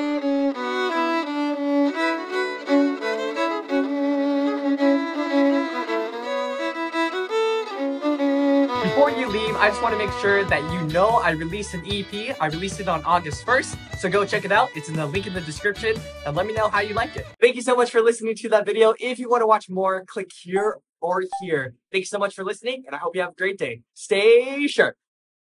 Before you leave, I just want to make sure that you know I released an EP. I released it on August 1st, so go check it out. It's in the link in the description, and let me know how you like it. Thank you so much for listening to that video. If you want to watch more, click here or here. Thank you so much for listening, and I hope you have a great day. Stay sharp.